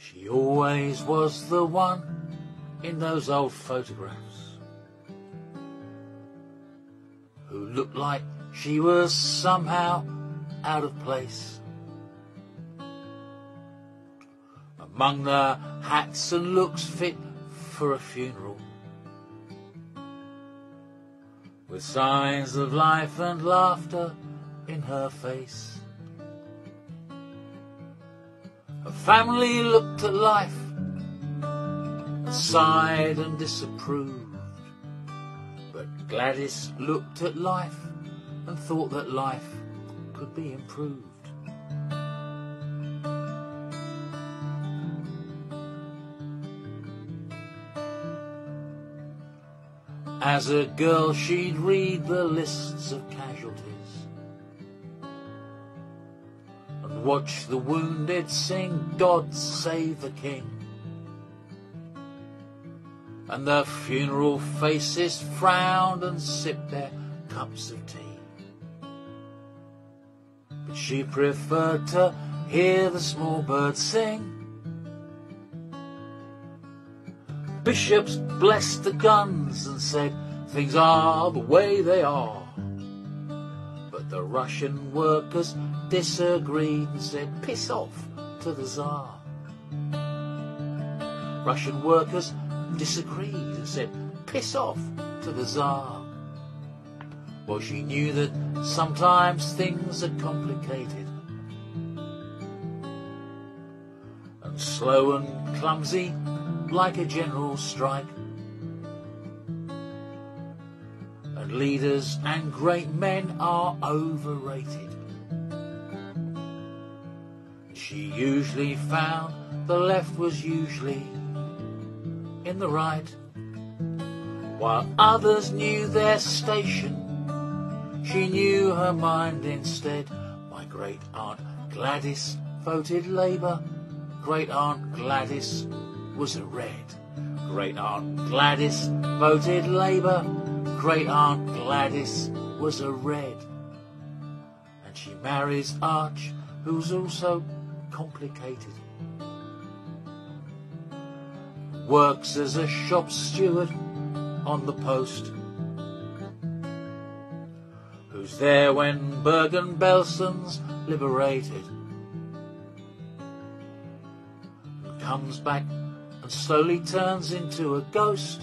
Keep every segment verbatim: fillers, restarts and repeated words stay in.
She always was the one in those old photographs who looked like she was somehow out of place among the hats and looks fit for a funeral, with signs of life and laughter in her face. Her family looked at life and sighed and disapproved, but Gladys looked at life and thought that life could be improved. As a girl she'd read the lists of casualties and watch the wounded sing God Save the King, and the funeral faces frowned and sipped their cups of tea. But she preferred to hear the small birds sing. Bishops blessed the guns and said things are the way they are. But the Russian workers disagreed and said piss off to the Tsar. Russian workers disagreed and said piss off to the Tsar. Well, she knew that sometimes things are complicated and slow and clumsy like a general strike, and leaders and great men are overrated. She usually found the left was usually in the right, while others knew their station. She knew her mind instead. My great aunt Gladys voted Labour. Great aunt Gladys was a red. Great aunt Gladys voted Labour. Great aunt Gladys was a red. And she marries Arch, who's also complicated. Works as a shop steward on the post, who's there when Bergen-Belson's liberated, and comes back and slowly turns into a ghost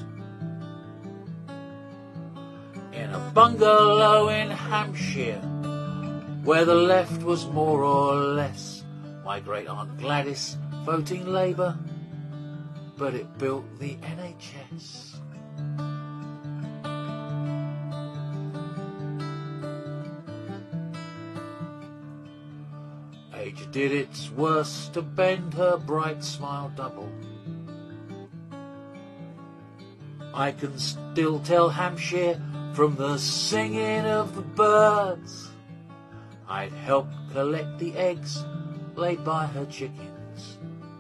in a bungalow in Hampshire, where the left was more or less. My great aunt Gladys voting Labour, but it built the N H S. Age did its worst to bend her bright smile double. I can still tell Hampshire from the singing of the birds. I'd helped collect the eggs laid by her chickens,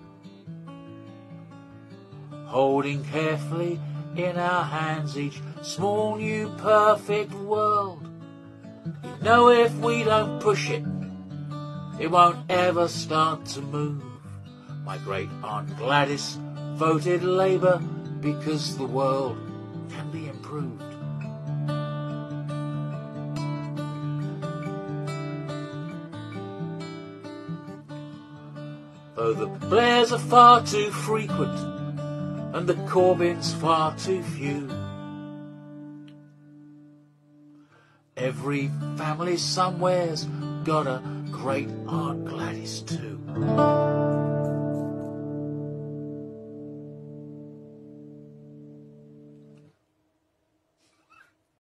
holding carefully in our hands each small new perfect world. You know, if we don't push it, it won't ever start to move. My great aunt Gladys voted Labour because the world can be improved. Though the Blairs are far too frequent and the Corbyns far too few, every family somewhere's got a great aunt Gladys too.